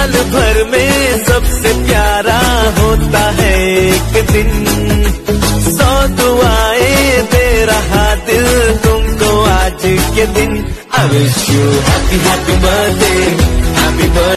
साल भर में सबसे प्यारा होता है एक दिन, 100 दुआएं दे रहा दिल तुमको आज के दिन। I wish you happy happy birthday, happy birthday।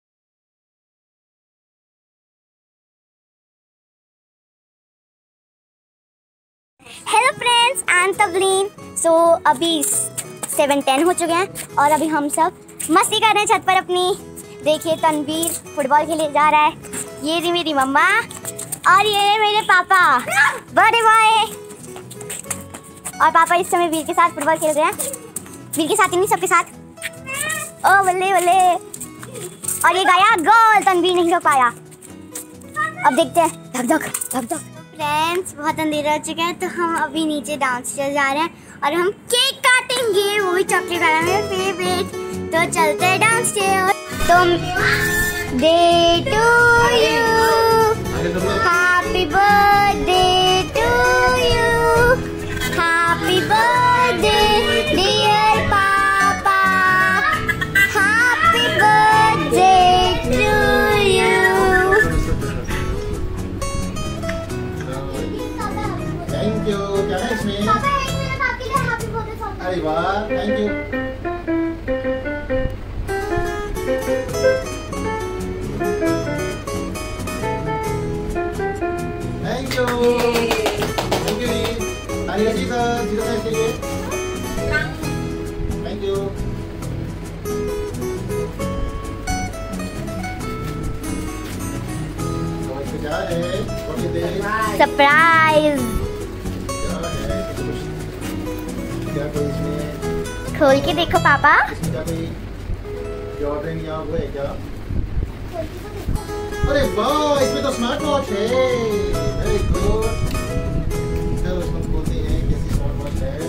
Hello friends, I am Tableen. So अभी 7:10 हो चुके हैं और अभी हम सब मस्ती कर रहे हैं छत पर अपनी। देखिए तनवीर फुटबॉल खेले जा रहा है, ये रही मेरी मम्मा और ये मेरे पापा बड़े बॉय। और पापा इस समय वीर के साथ फुटबॉल खेल रहे हैं, वीर के साथ ही नहीं सबके साथ। ओ बल्ले बल्ले, और ये गया गोल, तनवीर नहीं रोक पाया। अब देखते हैं, धक धक धक धक। फ्रेंड्स बहुत अंधेरा हो चुका है तो हम अभी नीचे डाउनस्टेयर जा रहे हैं और हम केक काटेंगे, वो भी चॉकलेट वाला मेरा फेवरेट। तो चलते हैं डाउनस्टेयर। तुम day to you, happy birthday to you, happy birthday dear पापा, happy birthday to you. Thank you. क्या है इसमें? अरे वाह, thank you. Thank you. Thank you जी। जीजा चाहिए। Thank you. क्या है? सरप्राइज। क्या कोई इसमें? खोल के देखो पापा। क्या कोई जॉर्डन या वो है क्या? अरे वाह, इसमें तो स्मार्ट वॉच है। Very good. चलो इसको खोलते हैं, कैसी स्मार्ट वॉच है।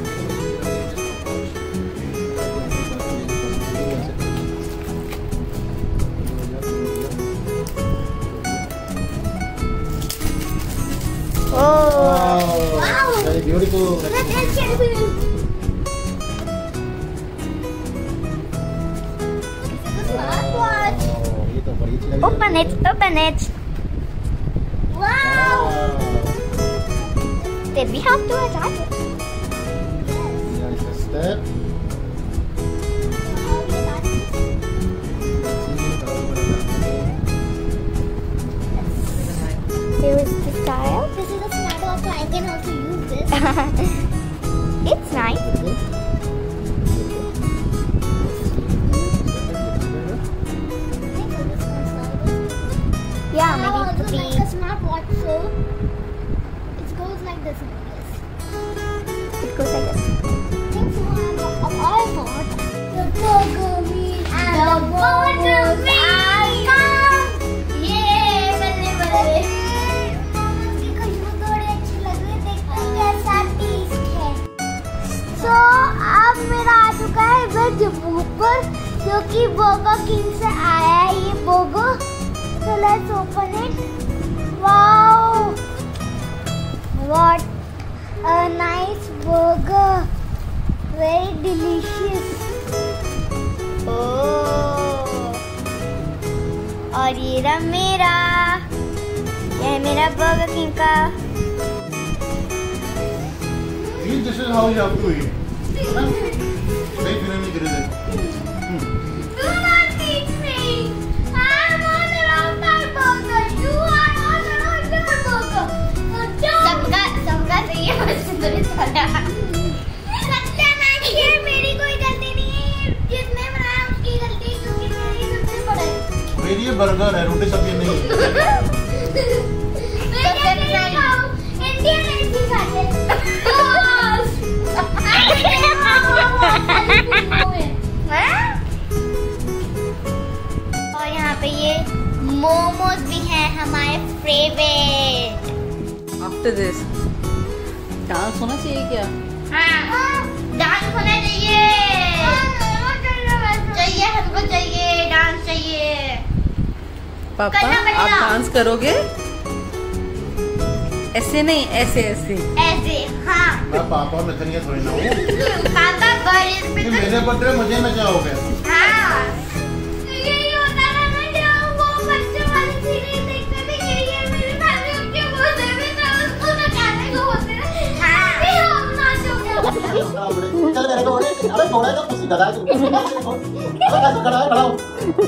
Oh very beautiful. Open it, open it. Wow! Did we have to attach it? Here's the step. Here is the style. This is a smart watch, so I can also use this. It's nice. Yeah, I maybe also three. like a smart watch, so it goes like this. It goes like this. I think so. I bought the burger meat and the burger meat. Yeah, बल्ले बल्ले। इसकी खुशबू थोड़ी अच्छी लग रही है, देखते हैं कैसा टेस्ट है। So अब मेरा आ चुका है वेज बर्गर, क्योंकि बर्गर किंग से आया है ये burger. So let's open it. Wow! What a nice burger. Very delicious. Oh. और ये रहा मेरा, यह है मेरा बर्गर किंग का। This is how you have to eat. Make biryani grilled. Do not teach me. I want another burger. You are on another burger. So don't. सबका चाहिए मुझे सारा। सत्यानाश है, मेरी कोई गलती नहीं है। जिसने बनाया उसकी गलती, क्योंकि मेरी सबसे बड़ा है। मेरी ये बर्गर है, रोटी सब्जी नहीं है। मैं क्या खाऊं? इंडियन ऐसी खाते हैं। और यहाँ पे ये मोमोज भी हैं हमारे फेवरेट। आफ्टर दिस डांस होना चाहिए क्या? हाँ, डांस होना चाहिए। चाहिए हमको, चाहिए डांस चाहिए। पापा करना पड़ेगा। आप डांस करोगे? ऐसे नहीं, ऐसे ऐसे ऐसे। हाँ मैं पापा में थोड़ी ना हूँ। पापा बर्थडे पे मेरे बर्थडे मुझे में जाओगे। हाँ यही होता है ना, गधा है तू। कैसे खड़ा है, खड़ा हो।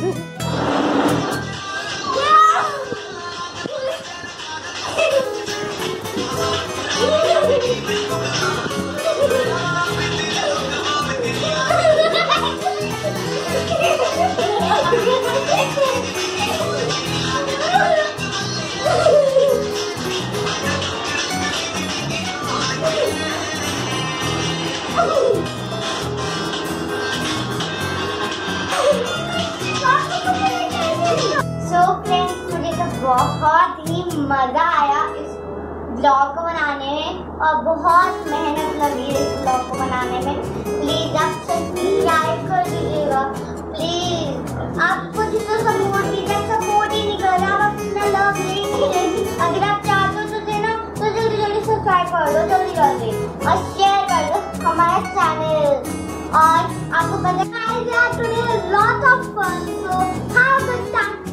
बहुत ही मजा आया इस ब्लॉग को बनाने में और बहुत मेहनत लगी है इस ब्लॉग को बनाने में। प्लीज आप सब्सक्राइब कर दीजिएगा प्लीज। आपको जितना सपोर्ट ही नहीं कर रहा, आप अपना लव नहीं। अगर आप चाहते हो तो देना, तो जल्दी जल्दी सब्सक्राइब कर दो, जल्दी जल्दी, और शेयर कर दो हमारा चैनल। और आपको पता है today lot of fun, so have a good time.